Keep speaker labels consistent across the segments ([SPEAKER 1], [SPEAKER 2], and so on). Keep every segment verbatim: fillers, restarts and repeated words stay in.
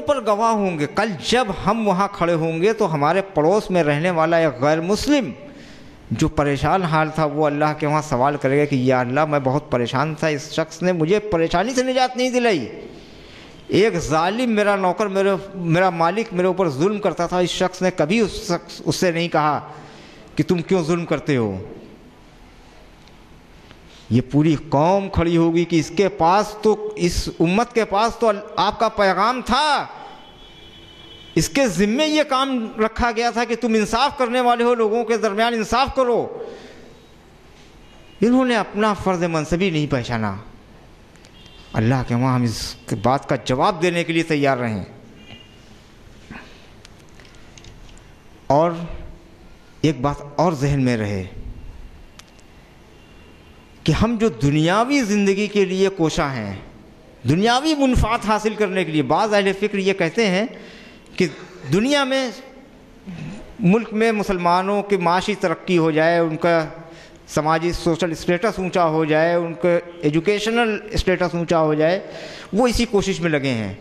[SPEAKER 1] پر گواہ ہوں گے. کل جب ہم وہاں کھڑے ہوں گے تو ہمارے پڑوس میں رہنے والا ایک غیر مسلم جو پریشان حال تھا وہ اللہ کے وہاں سوال کرے گا کہ یا اللہ میں بہت پریشان تھا, اس شخص نے مجھے پریشانی سے نجات نہیں دلائی. ایک ظالم میرا نوکر میرے میرا مالک میرے اوپر ظلم کرتا تھا, اس شخص نے کبھی اس شخص اس سے نہیں کہا کہ تم کیوں ظلم کرتے ہو. یہ پوری قوم کھڑی ہوگی کہ اس کے پاس تو اس امت کے پاس تو آپ کا پیغام تھا, اس کے ذمے یہ کام رکھا گیا تھا کہ تم انصاف کرنے والے ہو, لوگوں کے درمیان انصاف کرو. انہوں نے اپنا فرض منصبی نہیں پہچانا. اللہ کے وہاں ہم اس بات کا جواب دینے کے لیے تیار رہیں. اور ایک بات اور ذہن میں رہے کہ ہم جو دنیاوی زندگی کے لیے کوشاں ہیں, دنیاوی منفعت حاصل کرنے کے لیے, بعض اہل فکر یہ کہتے ہیں کہ دنیا میں ملک میں مسلمانوں کی معاشی ترقی ہو جائے, ان کا سماجی سوشل اسٹیٹس اونچا ہو جائے, ان کا ایجوکیشنل اسٹیٹس اونچا ہو جائے, وہ اسی کوشش میں لگے ہیں.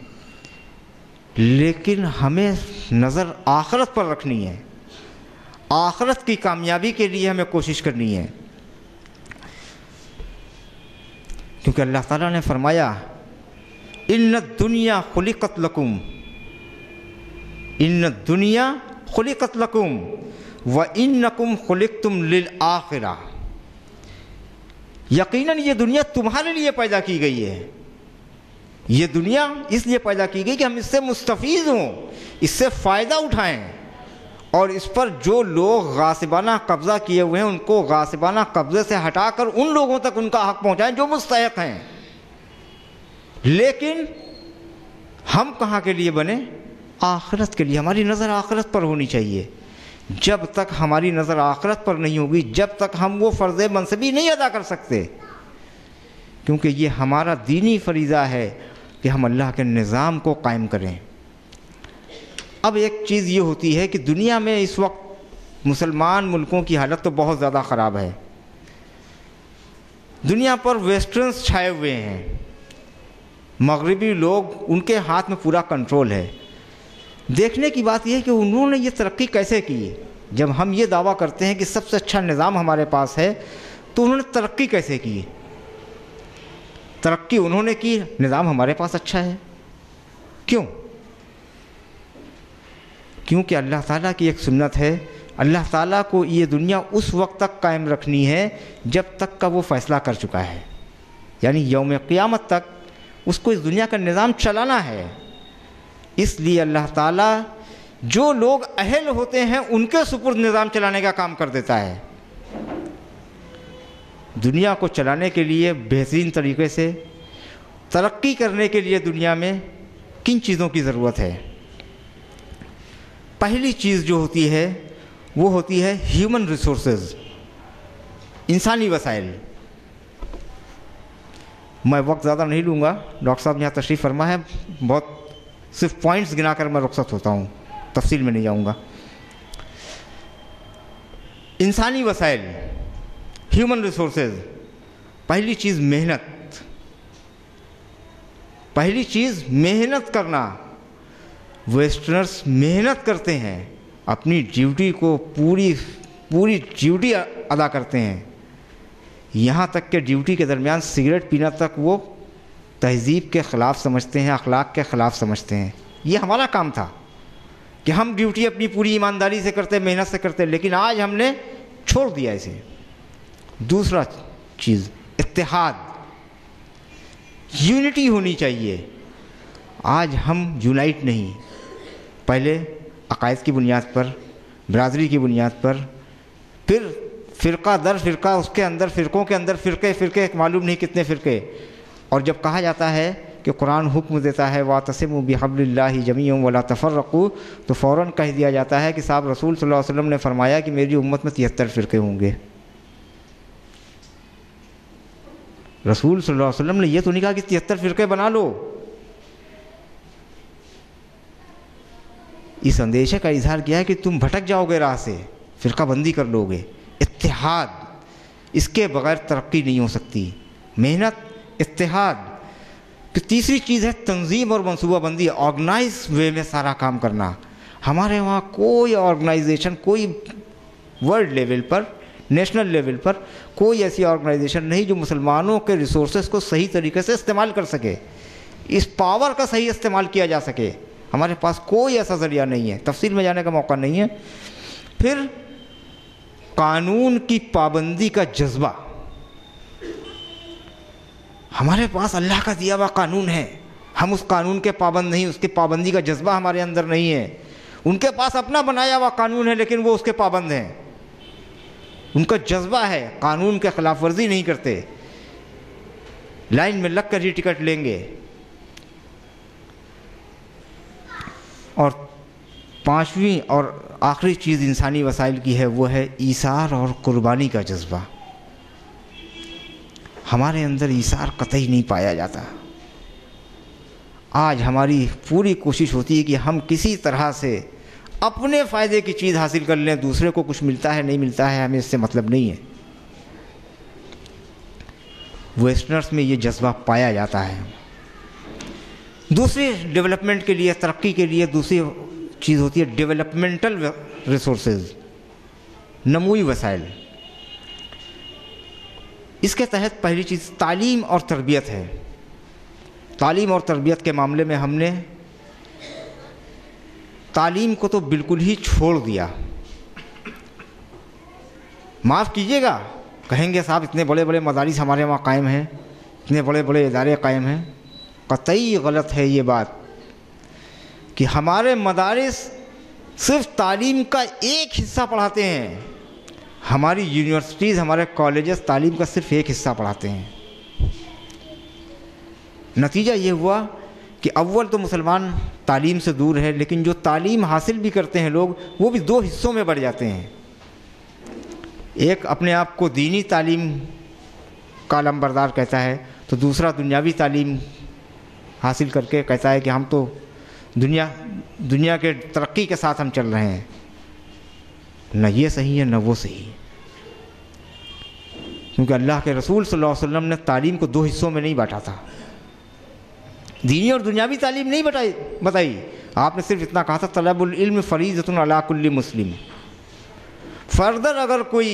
[SPEAKER 1] لیکن ہمیں نظر آخرت پر رکھنی ہے, آخرت کی کامیابی کے لیے ہمیں کوشش کرنی ہے. کیونکہ اللہ تعالیٰ نے فرمایا ان الدنیا خلقت لکم, ان الدنیا خلقت لکم وانکم خلقتم للآخرہ. یقیناً یہ دنیا تمہارے لیے پیدا کی گئی ہے. یہ دنیا اس لیے پیدا کی گئی کہ ہم اس سے مستفید ہوں, اس سے فائدہ اٹھائیں, اور اس پر جو لوگ غاصبانہ قبضہ کیے ہوئے ہیں ان کو غاصبانہ قبضے سے ہٹا کر ان لوگوں تک ان کا حق پہنچائیں جو مستحق ہیں. لیکن ہم کہاں کے لیے بنے؟ آخرت کے لیے. ہماری نظر آخرت پر ہونی چاہیے. جب تک ہماری نظر آخرت پر نہیں ہوگی, جب تک ہم وہ فرض منصبی نہیں ادا کر سکتے, کیونکہ یہ ہمارا دینی فریضہ ہے کہ ہم اللہ کے نظام کو قائم کریں. اب ایک چیز یہ ہوتی ہے کہ دنیا میں اس وقت مسلمان ملکوں کی حالت تو بہت زیادہ خراب ہے. دنیا پر ویسٹرنز چھائے ہوئے ہیں, مغربی لوگ, ان کے ہاتھ میں پورا کنٹرول ہے. دیکھنے کی بات یہ ہے کہ انہوں نے یہ ترقی کیسے کی. جب ہم یہ دعویٰ کرتے ہیں کہ سب سے اچھا نظام ہمارے پاس ہے, تو انہوں نے ترقی کیسے کی؟ ترقی انہوں نے کی, نظام ہمارے پاس اچھا ہے. کیوں؟ کیونکہ اللہ تعالیٰ کی ایک سنت ہے, اللہ تعالیٰ کو یہ دنیا اس وقت تک قائم رکھنی ہے جب تک کا وہ فیصلہ کر چکا ہے. یعنی یوم قیامت تک اس کو اس دنیا کا نظام چلانا ہے. اس لیے اللہ تعالیٰ جو لوگ اہل ہوتے ہیں ان کے سپرد نظام چلانے کا کام کر دیتا ہے. دنیا کو چلانے کے لیے بہترین طریقے سے ترقی کرنے کے لیے دنیا میں کن چیزوں کی ضرورت ہے؟ پہلی چیز جو ہوتی ہے وہ ہوتی ہے ہیومن ریسورسز, انسانی وسائل. میں وقت زیادہ نہیں لوں گا, ڈاکٹر صاحب یہاں تشریف فرما ہے, بہت صرف پوائنٹس گنا کر میں رخصت ہوتا ہوں, تفصیل میں نہیں جاؤں گا. انسانی وسائل, ہیومن ریسورسز. پہلی چیز محنت, پہلی چیز محنت کرنا. ویسٹرنرز محنت کرتے ہیں, اپنی ڈیوٹی کو پوری پوری ڈیوٹی ادا کرتے ہیں, یہاں تک کہ ڈیوٹی کے درمیان سگریٹ پینا تک وہ تہذیب کے خلاف سمجھتے ہیں, اخلاق کے خلاف سمجھتے ہیں. یہ ہمارا کام تھا کہ ہم ڈیوٹی اپنی پوری ایمانداری سے کرتے, محنت سے کرتے, لیکن آج ہم نے چھوڑ دیا اسے. دوسرا چیز اتحاد, یونٹی ہونی چاہیے. آج ہم یونائٹ نہیں, پہلے عقائد کی بنیاد پر, برادری کی بنیاد پر, پھر فرقہ در فرقہ, اس کے اندر فرقوں کے اندر فرقے فرقے معلوم نہیں کتنے فرقے. اور جب کہا جاتا ہے کہ قرآن حکم دیتا ہے وَاعْتَصِمُوا بِحَبْلِ اللَّهِ جَمِيعًا وَلَا تَفَرَّقُوا, تو فوراً کہہ دیا جاتا ہے کہ صاحب رسول صلی اللہ علیہ وسلم نے فرمایا کہ میری امت میں تہتر فرقے ہوں گے. رسول صلی اللہ علیہ وسلم نے یہ تو نہیں کہا کہ تہتر فرقے بنا لو. اس اندیشے کا اظہار کیا ہے کہ تم بھٹک جاؤ گے راہ سے, فرقہ بندی کر لو گے. اتحاد, اس کے بغیر ترقی نہیں ہو سکتی. محنت, اتحاد. کہ تیسری چیز ہے تنظیم اور منصوبہ بندی، آرگنائز وے میں سارا کام کرنا. ہمارے وہاں کوئی آرگنائزیشن، کوئی ورلڈ لیول پر، نیشنل لیول پر کوئی ایسی آرگنائزیشن نہیں جو مسلمانوں کے ریسورسز کو صحیح طریقے سے استعمال کر سکے، اس پاور کا صحیح استعمال کیا جا سکے. ہمارے پاس کوئی ایسا ذریعہ نہیں ہے، تفصیل میں جانے کا موقع نہیں ہے. پھر قانون کی پابندی کا جذبہ. ہمارے پاس اللہ کا دیا ہوا قانون ہے، ہم اس قانون کے پابند نہیں، اس کی پابندی کا جذبہ ہمارے اندر نہیں ہے. ان کے پاس اپنا بنایا ہوا قانون ہے لیکن وہ اس کے پابند ہیں. ان کا جذبہ ہے، قانون کے خلاف ورزی نہیں کرتے، لائن میں لگ کر ہی ٹکٹ لیں گے. اور پانچویں اور آخری چیز انسانی وسائل کی ہے، وہ ہے ایثار اور قربانی کا جذبہ. ہمارے اندر ایثار قطعی نہیں پایا جاتا. آج ہماری پوری کوشش ہوتی ہے کہ ہم کسی طرح سے اپنے فائدے کی چیز حاصل کر لیں، دوسرے کو کچھ ملتا ہے نہیں ملتا ہے ہمیں اس سے مطلب نہیں ہے. ویسٹرنرز میں یہ جذبہ پایا جاتا ہے. دوسری ڈیولپمنٹ کے لیے، ترقی کے لیے دوسری چیز ہوتی ہے ڈیولپمنٹل ریسورسز، نموئی وسائل. اس کے تحت پہلی چیز تعلیم اور تربیت ہے. تعلیم اور تربیت کے معاملے میں ہم نے تعلیم کو تو بالکل ہی چھوڑ دیا. معاف کیجیے گا، کہیں گے صاحب اتنے بڑے بڑے مدارس ہمارے وہاں قائم ہیں، اتنے بڑے بڑے ادارے قائم ہیں. قطعی غلط ہے یہ بات کہ ہمارے مدارس صرف تعلیم کا ایک حصہ پڑھاتے ہیں. ہماری یونیورسٹیز، ہمارے کالجز تعلیم کا صرف ایک حصہ پڑھاتے ہیں. نتیجہ یہ ہوا کہ اول تو مسلمان تعلیم سے دور ہے، لیکن جو تعلیم حاصل بھی کرتے ہیں لوگ، وہ بھی دو حصوں میں بڑھ جاتے ہیں. ایک اپنے آپ کو دینی تعلیم کا علمبردار کہتا ہے، تو دوسرا دنیاوی تعلیم حاصل کر کے کہتا ہے کہ ہم تو دنیا دنیا کے ترقی کے ساتھ ہم چل رہے ہیں. نہ یہ صحیح ہے نہ وہ صحیح، کیونکہ اللہ کے رسول صلی اللہ علیہ وسلم نے تعلیم کو دو حصوں میں نہیں بانٹا تھا، دینی اور دنیاوی تعلیم نہیں بتائی بتائی آپ نے صرف اتنا کہا تھا طلب العلم فریضۃ علی کل مسلم. فردر اگر کوئی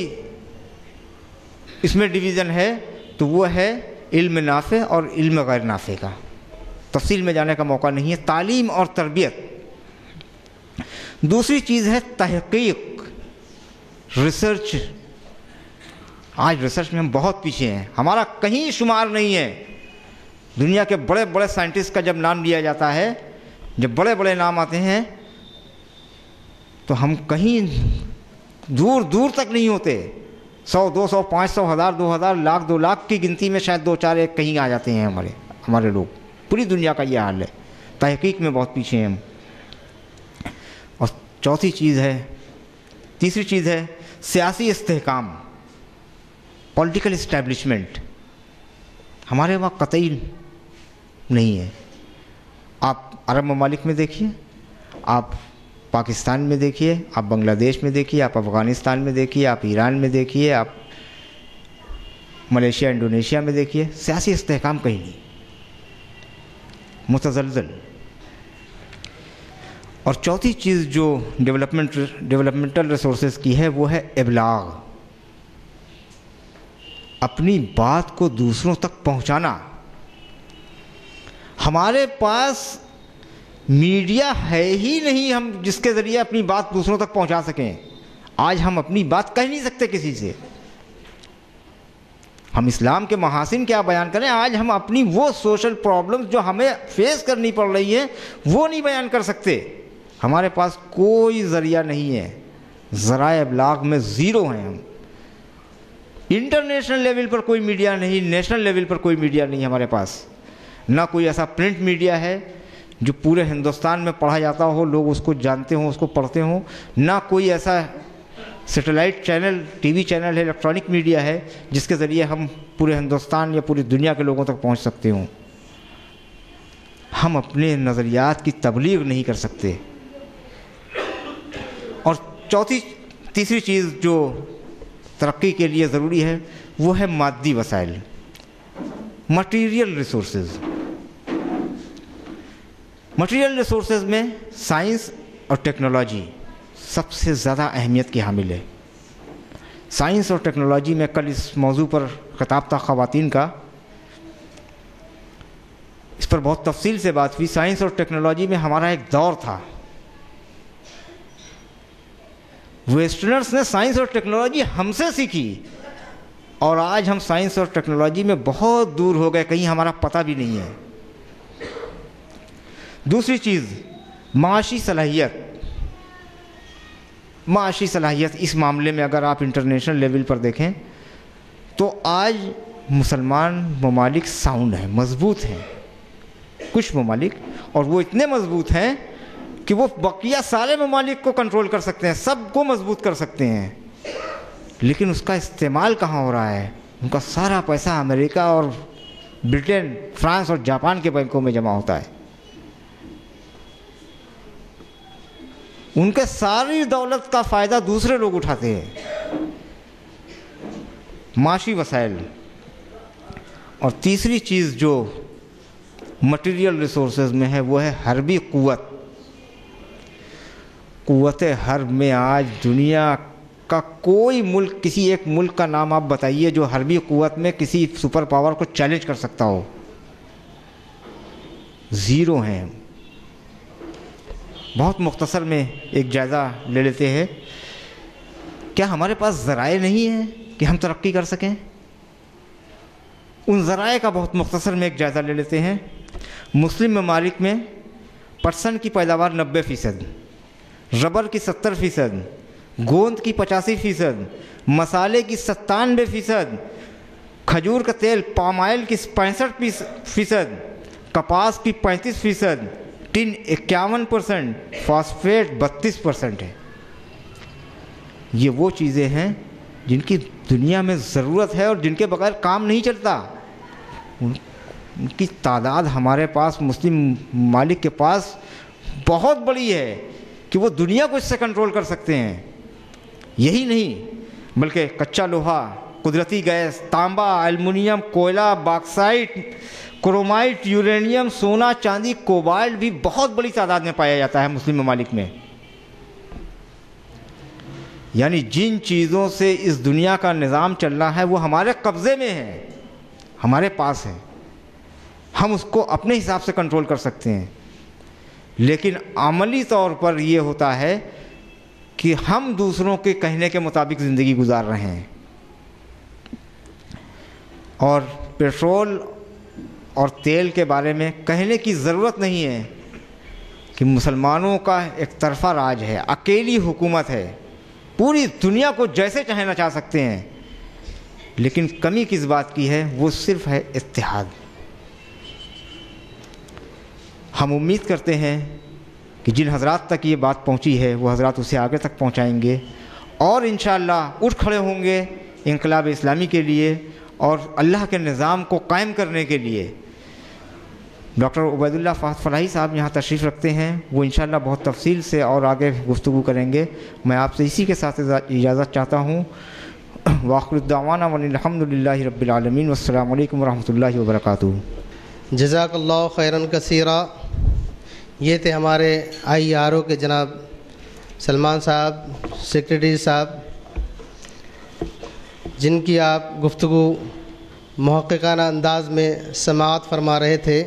[SPEAKER 1] اس میں ڈویژن ہے تو وہ ہے علم نافع اور علم غیر نافع کا. تفصیل میں جانے کا موقع نہیں ہے. تعلیم اور تربیت. دوسری چیز ہے تحقیق، ریسرچ. آج ریسرچ میں ہم بہت پیچھے ہیں، ہمارا کہیں شمار نہیں ہے. دنیا کے بڑے بڑے سائنٹسٹ کا جب نام لیا جاتا ہے، جب بڑے بڑے نام آتے ہیں تو ہم کہیں دور دور تک نہیں ہوتے. سو دو سو پانچ سو ہزار دو ہزار لاکھ دو لاکھ کی گنتی میں شاید دو چار ایک کہیں آ جاتے ہیں ہمارے ہمارے لوگ. پوری دنیا کا یہ حال ہے. تحقیق میں بہت پیچھے ہیں ہم. اور چوتھی چیز ہے تیسری چیز ہے سیاسی استحکام، پولیٹیکل اسٹیبلشمنٹ. ہمارے وہاں قطعی نہیں ہے. آپ عرب ممالک میں دیکھیے، آپ پاکستان میں دیکھیے، آپ بنگلہ دیش میں دیکھیے، آپ افغانستان میں دیکھیے، آپ ایران میں دیکھیے، آپ ملیشیا انڈونیشیا میں دیکھیے، سیاسی استحکام کہیں نہیں، متزلزل. اور چوتھی چیز جو ڈیولپمنٹ ڈیولپمنٹل ریسورسز کی ہے وہ ہے ابلاغ، اپنی بات کو دوسروں تک پہنچانا. ہمارے پاس میڈیا ہے ہی نہیں ہم جس کے ذریعے اپنی بات دوسروں تک پہنچا سکیں. آج ہم اپنی بات کہہ نہیں سکتے کسی سے. ہم اسلام کے محاسن کیا بیان کریں، آج ہم اپنی وہ سوشل پرابلمز جو ہمیں فیس کرنی پڑ رہی ہیں وہ نہیں بیان کر سکتے. ہمارے پاس کوئی ذریعہ نہیں ہے، ذرائع ابلاغ میں زیرو ہیں ہم. انٹرنیشنل لیول پر کوئی میڈیا نہیں، نیشنل لیول پر کوئی میڈیا نہیں ہمارے پاس. نہ کوئی ایسا پرنٹ میڈیا ہے جو پورے ہندوستان میں پڑھا جاتا ہو، لوگ اس کو جانتے ہوں، اس کو پڑھتے ہوں. نہ کوئی ایسا سیٹلائٹ چینل، ٹی وی چینل ہے، الیکٹرانک میڈیا ہے جس کے ذریعے ہم پورے ہندوستان یا پوری دنیا کے لوگوں تک پہنچ سکتے ہوں. ہم اپنے نظریات کی تبلیغ نہیں کر سکتے. اور چوتھی تیسری چیز جو ترقی کے لیے ضروری ہے وہ ہے مادی وسائل، مٹیریل ریسورسز. مٹیریل ریسورسز میں سائنس اور ٹیکنالوجی سب سے زیادہ اہمیت کی حامل ہے. سائنس اور ٹیکنالوجی میں کل اس موضوع پر خطاب تھا خواتین کا, اس پر بہت تفصیل سے بات ہوئی. سائنس اور ٹیکنالوجی میں ہمارا ایک دور تھا, ویسٹرنرز نے سائنس اور ٹیکنالوجی ہم سے سیکھی, اور آج ہم سائنس اور ٹیکنالوجی میں بہت دور ہو گئے, کہیں ہمارا پتہ بھی نہیں ہے. دوسری چیز معاشی صلاحیت. معاشی صلاحیت اس معاملے میں اگر آپ انٹرنیشنل لیول پر دیکھیں تو آج مسلمان ممالک ساؤنڈ ہیں, مضبوط ہیں. کچھ ممالک, اور وہ اتنے مضبوط ہیں کہ وہ بقیہ سارے ممالک کو کنٹرول کر سکتے ہیں, سب کو مضبوط کر سکتے ہیں, لیکن اس کا استعمال کہاں ہو رہا ہے؟ ان کا سارا پیسہ امریکہ اور برٹن, فرانس اور جاپان کے بینکوں میں جمع ہوتا ہے. ان کے ساری دولت کا فائدہ دوسرے لوگ اٹھاتے ہیں. معاشی وسائل. اور تیسری چیز جو مٹیریل ریسورسز میں ہے وہ ہے حربی قوت. قوت حرب میں آج دنیا کا کوئی ملک, کسی ایک ملک کا نام آپ بتائیے جو حربی قوت میں کسی سپر پاور کو چیلنج کر سکتا ہو. زیرو ہیں. بہت مختصر میں ایک جائزہ لے لیتے ہیں. کیا ہمارے پاس ذرائع نہیں ہیں کہ ہم ترقی کر سکیں؟ ان ذرائع کا بہت مختصر میں ایک جائزہ لے لیتے ہیں. مسلم ممالک میں پٹسن کی پیداوار نبے فیصد, ربر کی ستر فیصد, گوند کی پچاسی فیصد, مسالے کی ستانوے فیصد, کھجور کا تیل پام آئل کی پینسٹھ فیصد, کپاس کی پینتیس فیصد, ٹن اکیاون پرسنٹ, فاسفیٹ بتیس پرسنٹ ہے. یہ وہ چیزیں ہیں جن کی دنیا میں ضرورت ہے اور جن کے بغیر کام نہیں چلتا. ان کی تعداد ہمارے پاس مسلم ممالک کے پاس بہت بڑی ہے کہ وہ دنیا کو اس سے کنٹرول کر سکتے ہیں. یہی نہیں بلکہ کچا لوہا, قدرتی گیس, تانبا, ایلومینیم, کوئلہ, باکسائٹ, کرومائٹ, یورینیم, سونا, چاندی, کوبالٹ بھی بہت بڑی تعداد میں پایا جاتا ہے مسلم ممالک میں. یعنی جن چیزوں سے اس دنیا کا نظام چل رہا ہے وہ ہمارے قبضے میں ہے, ہمارے پاس ہے, ہم اس کو اپنے حساب سے کنٹرول کر سکتے ہیں. لیکن عملی طور پر یہ ہوتا ہے کہ ہم دوسروں کے کہنے کے مطابق زندگی گزار رہے ہیں. اور پیٹرول اور تیل کے بارے میں کہنے کی ضرورت نہیں ہے کہ مسلمانوں کا ایک طرفہ راج ہے, اکیلی حکومت ہے, پوری دنیا کو جیسے چاہے نچا سکتے ہیں. لیکن کمی کس بات کی ہے؟ وہ صرف ہے اتحاد. ہم امید کرتے ہیں کہ جن حضرات تک یہ بات پہنچی ہے وہ حضرات اسے آگے تک پہنچائیں گے اور انشاءاللہ اٹھ کھڑے ہوں گے انقلاب اسلامی کے لیے اور اللہ کے نظام کو قائم کرنے کے لیے. ڈاکٹر عبید اللہ فہد فلاحی صاحب یہاں تشریف رکھتے ہیں, وہ انشاءاللہ بہت تفصیل سے اور آگے گفتگو کریں گے. میں آپ سے اسی کے ساتھ اجازت چاہتا ہوں. وآخر الدعوانا والحمد للہ رب العالمین والسلام علیکم ورحمۃ اللہ وبرکاتہ.
[SPEAKER 2] جزاک اللہ خیراً کثیرا. یہ تھے ہمارے آئی آر او کے جناب سلمان صاحب, سیکریٹری صاحب, جن کی آپ گفتگو محققانہ انداز میں سماعت فرما رہے تھے.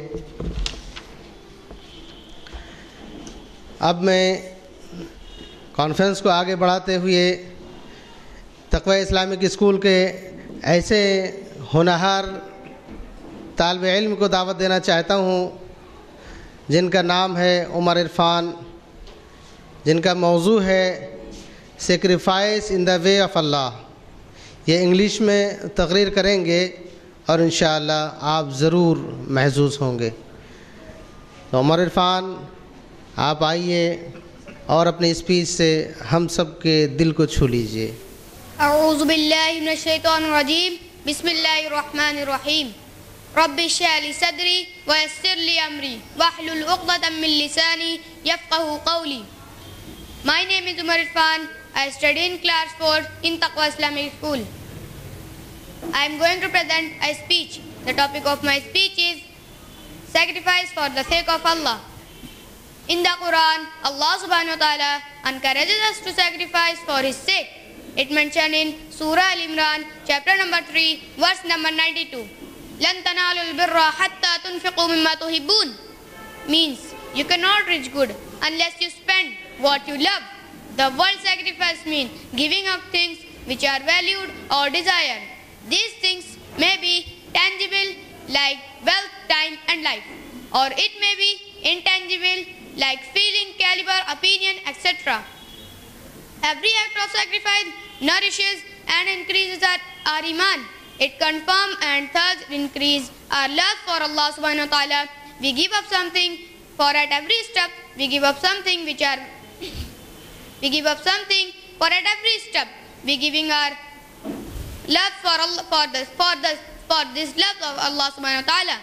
[SPEAKER 2] اب میں کانفرنس کو آگے بڑھاتے ہوئے تقوی اسلامک اسکول کے ایسے ہونہار طالب علم کو دعوت دینا چاہتا ہوں جن کا نام ہے عمر عرفان, جن کا موضوع ہے sacrifice in the way of اللہ. یہ انگلش میں تقریر کریں گے اور انشاءاللہ آپ ضرور محظوظ ہوں گے. تو عمر عرفان آپ آئیے اور اپنی اسپیچ سے ہم سب کے دل کو چھو لیجئے.
[SPEAKER 3] اعوذ باللہ من الشیطان الرجیم. بسم اللہ الرحمن الرحیم. رب اشرح لی صدری ویسر لی امری واحلل عقدۃ من لسانی یفقہوا قولی. My name is Umar Irfan. I study in class four in Taqwa Islamic School. I am going to present a speech. The topic of my speech is sacrifice for the sake of Allah. In the Quran, Allah subhanahu wa ta'ala encourages us to sacrifice for His sake. It mentioned in Surah Al-Imran, chapter number three, verse number ninety-two. لَن تَنَالُوا الْبِرَّ حَتَّى تُنْفِقُوا مِمَّا تُحِبُّونَ means you cannot reach good unless you spend what you love. The word sacrifice means giving up things which are valued or desired. These things may be tangible like wealth, time and life, or it may be intangible like feeling, caliber, opinion, et cetera. Every act of sacrifice nourishes and increases our, our iman. It confirms and thus increases our love for Allah subhanahu wa ta'ala. We give up something, for at every step we give up something which are we give up something for at every step we giving our love for Allah, for this for this for this love of Allah subhanahu wa ta'ala.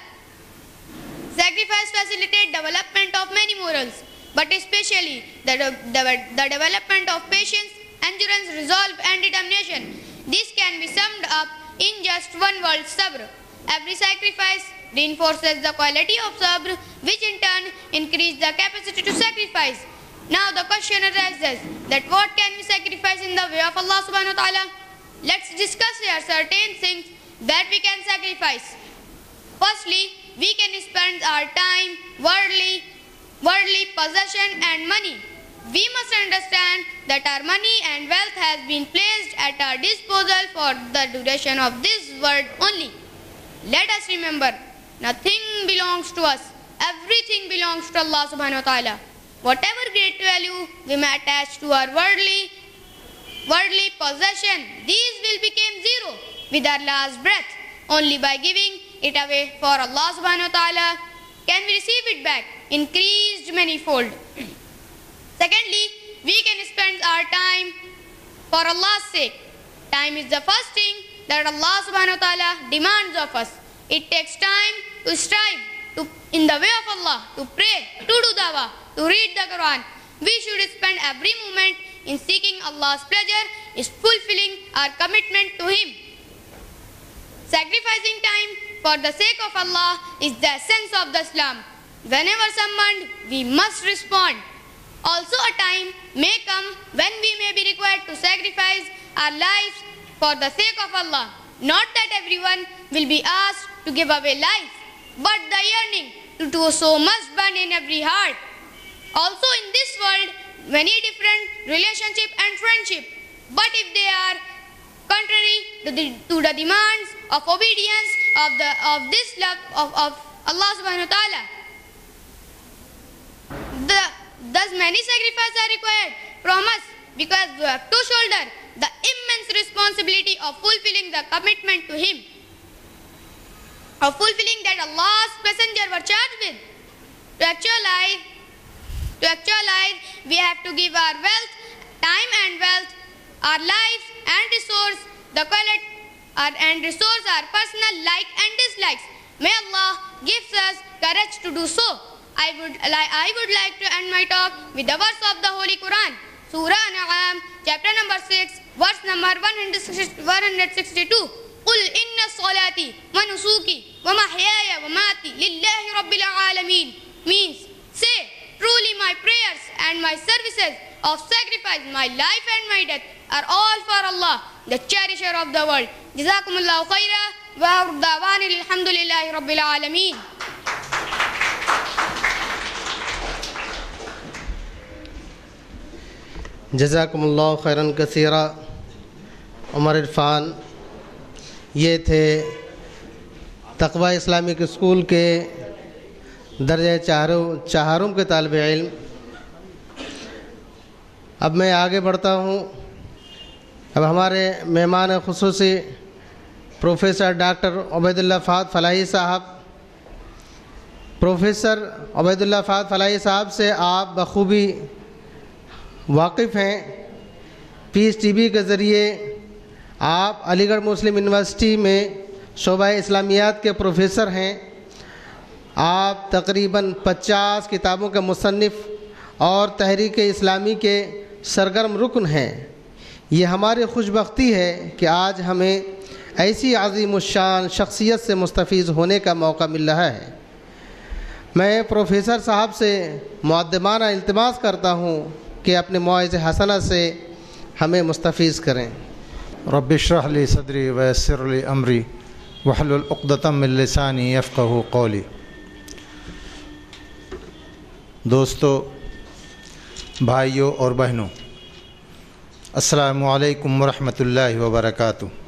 [SPEAKER 3] Sacrifice facilitates development of many morals, but especially the, the, the development of patience, endurance, resolve and determination. This can be summed up in just one word, sabr. Every sacrifice reinforces the quality of sabr, which in turn increases the capacity to sacrifice. Now the question arises that what can we sacrifice in the way of Allah subhanahu wa ta'ala? Let's discuss here certain things that we can sacrifice. Firstly, we can spend our time, worldly, worldly possession and money. We must understand that our money and wealth has been placed at our disposal for the duration of this world only. Let us remember, nothing belongs to us. Everything belongs to Allah subhanahu wa ta'ala. Whatever great value we may attach to our worldly, worldly possession, these will become zero with our last breath. Only by giving it away for Allah subhanahu wa ta'ala can we receive it back, increased manifold. Secondly, we can spend our time for Allah's sake. Time is the first thing that Allah subhanahu wa ta'ala demands of us. It takes time to strive to, in the way of Allah, to pray, to do dawah, to read the Quran. We should spend every moment in seeking Allah's pleasure, is fulfilling our commitment to Him. Sacrificing time for the sake of Allah is the essence of the Islam. Whenever summoned, we must respond. Also a time may come when we may be required to sacrifice our lives for the sake of Allah. Not that everyone will be asked to give away life, but the yearning to do so must burn in every heart. Also in this world, many different relationships and friendship, but if they are contrary to the, to the demands of obedience of the of this love of, of Allah subhanahu wa ta'ala, the, thus many sacrifices are required from us, because we have to shoulder the immense responsibility of fulfilling the commitment to Him, of fulfilling that Allah's messenger were charged with. To actualize, to actualize, we have to give our wealth, time and wealth, our lives and resource, the quality our, and resource our personal like and dislikes. May Allah gives us courage to do so. I would, I would like to end my talk with the verse of the Holy Quran, Surah An-An'am, chapter number six, verse number one hundred sixty-two. قُلْ إِنَّ الصَّلَاةِ وَنُسُوكِ وَمَحْيَايَ وَمَمَاتِي لِلَّهِ رَبِّ الْعَالَمِينَ means, say, truly my prayers and my services of sacrifice, my life and my death are all for Allah, the cherisher of the world. Jazakumullahu khaira wa da'wana alhamdulillahi rabbil alamin.
[SPEAKER 2] جزاکمullah خیرن کثیرہ. عمر عرفان یہ تھے تقوی Islamic school کے درجہ چہاروں چہارم کے طالب علم. اب میں آگے بڑھتا ہوں. اب ہمارے مہمان خصوصی professor doctor Obaidullah Fahad Falahi صاحب. پروفیسر عبید اللہ فہد فلاحی صاحب سے آپ بخوبی واقف ہیں. پیس ٹی وی کے ذریعے آپ علی گڑھ مسلم یونیورسٹی میں شعبہ اسلامیات کے پروفیسر ہیں. آپ تقریباً پچاس کتابوں کے مصنف اور تحریک اسلامی کے سرگرم رکن ہیں. یہ ہماری خوش بختی ہے کہ آج ہمیں ایسی عظیم الشان شخصیت سے مستفیض ہونے کا موقع مل رہا ہے. میں پروفیسر صاحب سے مؤدبانہ التماس کرتا ہوں کہ اپنے موعظ حسنہ سے ہمیں مستفیض کریں۔
[SPEAKER 4] رب اشرح لی صدری ویسر لی امری واحلل عقدۃ من لسانی یفقہوا قولی۔ دوستو، بھائیوں اور بہنوں، السلام علیکم ورحمۃ اللہ وبرکاتہ۔